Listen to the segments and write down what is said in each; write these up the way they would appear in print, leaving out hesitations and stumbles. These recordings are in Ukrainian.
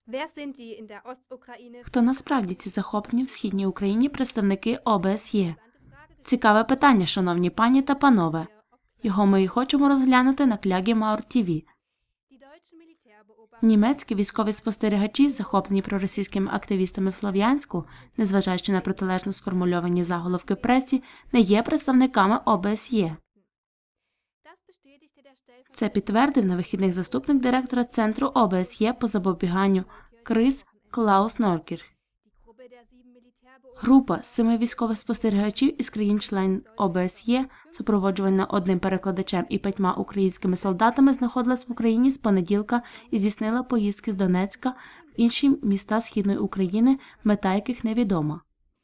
Хто насправді ці захоплені в Східній Україні представники ОБСЄ? Цікаве питання, шановні пані та панове. Його ми і хочемо розглянути на Клягімаур ТВ. Німецькі військові спостерігачі, захоплені проросійськими активістами в Слов'янську, незважаючи на протилежно сформульовані заголовки в пресі, не є представниками ОБСЄ. Це підтвердив на вихідних заступник директора Центру ОБСЄ по запобіганню криз Клаус Норкірх. Група з 7 військових спостерігачів із країн-членів ОБСЄ, супроводжувана одним перекладачем і 5 українськими солдатами, знаходилась в Україні з понеділка і здійснила поїздки з Донецька в інші міста Східної України, мета яких невідома.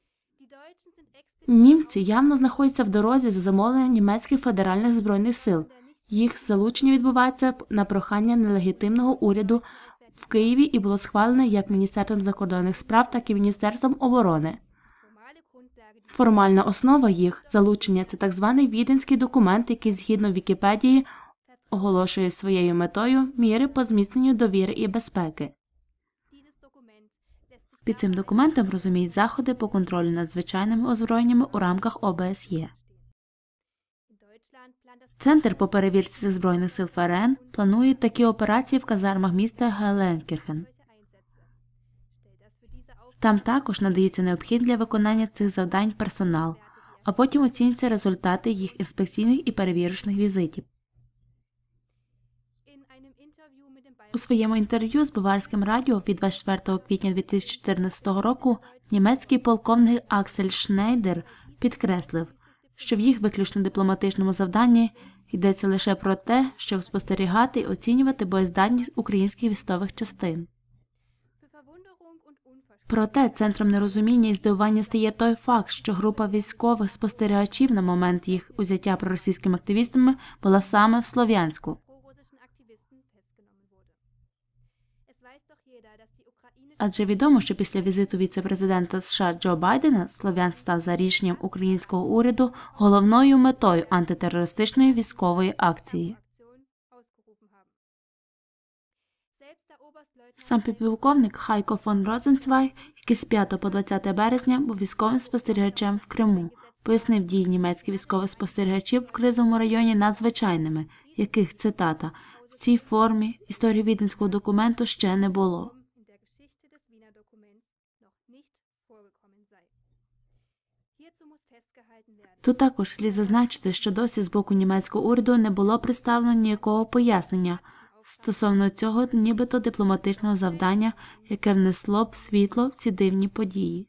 Німці явно знаходяться в дорозі за замовленням німецьких федеральних збройних сил. Їх залучення відбувається на прохання нелегітимного уряду в Києві і було схвалене як Міністерством закордонних справ, так і Міністерством оборони. Формальна основа їх залучення – це так званий Віденський документ, який, згідно Вікіпедії, оголошує своєю метою міри по зміцненню довіри і безпеки. Під цим документом розуміють заходи по контролю над звичайними озброєннями у рамках ОБСЄ. Центр по перевірці Збройних сил ФРН планує такі операції в казармах міста Геленкірхен. Там також надаються необхідні для виконання цих завдань персонал, а потім оцінюються результати їх інспекційних і перевірочних візитів. У своєму інтерв'ю з Баварським радіо від 24 квітня 2014 року німецький полковник Аксель Шнейдер підкреслив, що в їх виключно дипломатичному завданні йдеться лише про те, щоб спостерігати і оцінювати боєздатність українських військових частин. Проте центром нерозуміння і здивування стає той факт, що група військових спостерігачів на момент їх узяття проросійськими активістами була саме в Слов'янську. Адже відомо, що після візиту віце-президента США Джо Байдена Слов'янськ став за рішенням українського уряду головною метою антитерористичної військової акції. Сам підполковник Хайко фон Розенцвайг, який з 5 по 20 березня був військовим спостерігачем в Криму, пояснив дії німецьких військових спостерігачів в кризовому районі надзвичайними, яких, цитата, «в цій формі історії віденського документу ще не було». Тут також слід зазначити, що досі з боку німецького уряду не було представлено ніякого пояснення стосовно цього нібито дипломатичного завдання, яке внесло б світло в ці дивні події.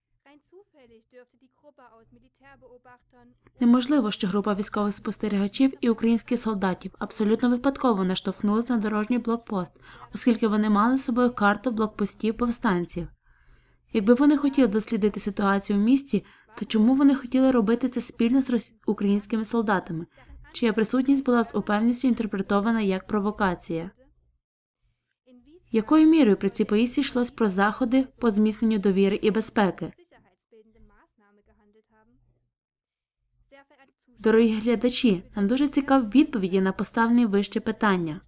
Неможливо, що група військових спостерігачів і українських солдатів абсолютно випадково наштовхнулися на дорожній блокпост, оскільки вони мали з собою карту блокпостів повстанців. Якби вони хотіли дослідити ситуацію в місті, то чому вони хотіли робити це спільно з українськими солдатами, чия присутність була з упевненістю інтерпретована як провокація? Якою мірою при цій поїздці йшлось про заходи по зміцненню довіри і безпеки? Дорогі глядачі, нам дуже цікаві відповіді на поставлені вище питання.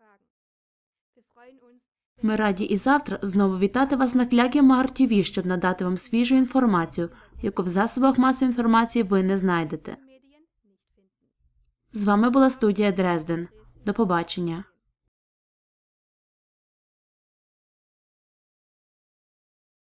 Ми раді і завтра знову вітати вас на Клягімаур ТВ, щоб надати вам свіжу інформацію, яку в засобах масової інформації ви не знайдете. З вами була студія Дрезден. До побачення.